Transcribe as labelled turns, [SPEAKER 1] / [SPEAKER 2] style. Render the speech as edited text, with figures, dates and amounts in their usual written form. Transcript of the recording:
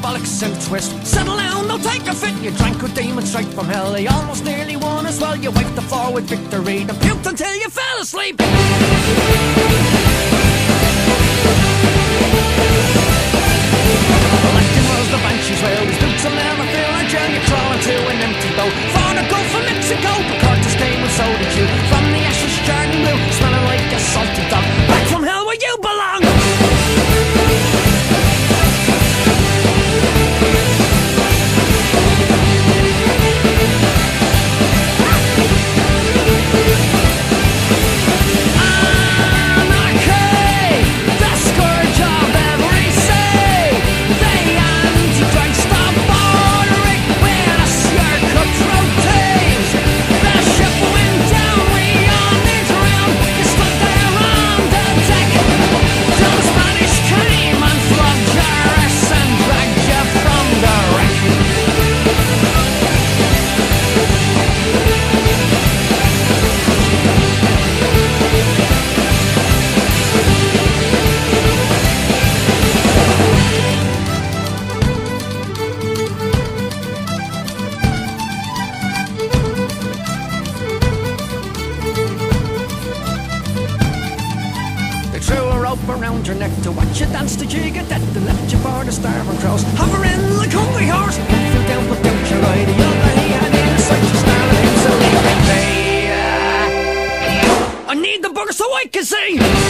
[SPEAKER 1] bollocks and twist. Settle down, no take a fit. You drank a demon straight from hell. You almost nearly won as well. You wiped the floor with victory, then puked until you fell asleep. Electing was the banshees, well, these boots will never feel like jail. You crawl into an empty boat for the Gulf of Mexico. But Curtis came and so did you. From the ashes journey blue, smelling like a salty dog. Back from hell where you belong. Around your neck to watch you dance the jig at that, and left you for the starving crows, hovering like hungry horse. Feel down, but don't you ride the other he had in such a snarl of him, so leave me be. I need the bugger so I can see.